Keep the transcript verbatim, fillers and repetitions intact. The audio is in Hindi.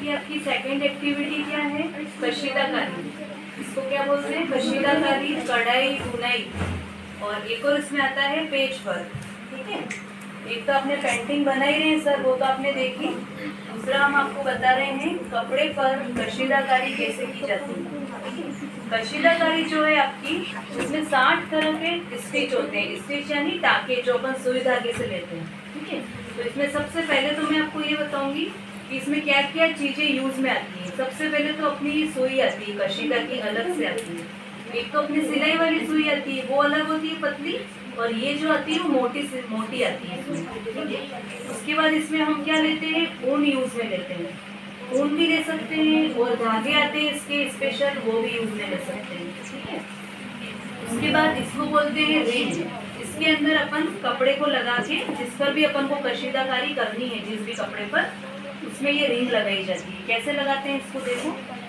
की आपकी सेकंड एक्टिविटी क्या है? कशीदाकारी। इसको क्या बोलते हैं? कशीदाकारी, कढ़ाई, बुनाई। और एक और इसमें आता है पेच वर्क। ठीक है, एक तो आपने पेंटिंग बना ही रहे हैं सर, वो तो आपने देखी। दूसरा हम आपको बता रहे हैं कपड़े पर कशीदाकारी कैसे की जाती है। कशीदाकारी जो है आपकी, उसमें साठ तरह के स्टिच होते हैं। स्टिच यानी टाके जो अपन सुई धागे से लेते हैं। ठीक है, तो इसमें सबसे पहले तो मैं आपको ये बताऊंगी कि इसमें क्या क्या चीजें यूज में आती हैं। सबसे पहले तो अपनी ये सुई आती है, कशीदा की अलग से आती है। एक तो अपनी सिलाई वाली सुई आती है, वो अलग होती है पतली, और ये जो आती है वो मोटी से मोटी आती है सुई। ठीक है, उसके बाद इसमें हम क्या लेते हैं? ऊन यूज में लेते हैं। ऊन भी ले सकते हैं, और धागे आते हैं इसके स्पेशल, वो भी यूज में ले सकते हैं। ठीक है, उसके बाद इसको बोलते हैं रिंग। इसके अंदर अपन कपड़े को लगा के, जिस पर भी अपन को कशीदाकारी करनी है, जिस भी कपड़े पर, उसमें ये रिंग लगाई जाती है। कैसे लगाते हैं इसको देखो।